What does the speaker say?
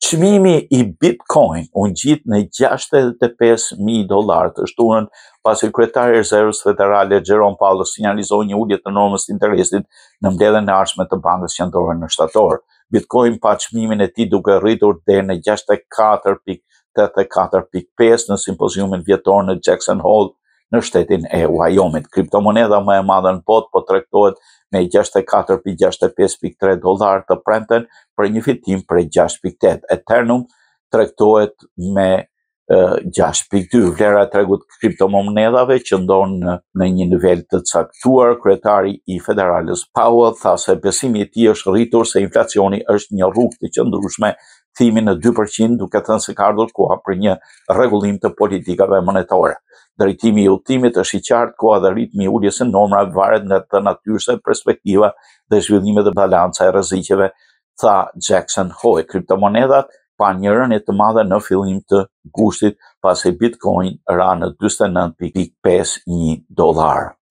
Çmimi i Bitcoin u ngjit në $65,000 të shtunën pasi kryetari i Rezervës Federale Jerome Powell sinjalizoi një ulje të normës të interesit në mbledhjen e ardhshme të Bankës Qendrore në shtator. Bitcoin pa çmimin e tij duke rritur deri në 64.84.5 në simpoziumin vjetor në Jackson Hole në shtetin e Wyoming. Kriptomoneda më e madhe në botë po tregtohet me $64.65.3 të premten për një fitim prej 6.8. Ethereum tregtohet me 6.2. Vlera e tregut kriptomonedave qëndron në një nivel të caktuar. Kryetari i Federalës Powell tha se besimi i tij është rritur se inflacioni është një rrugë të qëndrueshme thimi në 2%, duke thënë se ka ardhur koha për një rregullim të politikave monetare. Drejtimi i udhëtimit është i qartë, koha dhe ritmi i uljes së normrave varet nga të natyrës së perspektiva dhe zhvillimet e balanca e rrezikeve, tha Jackson Hole. Kriptomonedat pa një rënje të madhe në fillim të gushtit pasi Bitcoin ra në $49.51.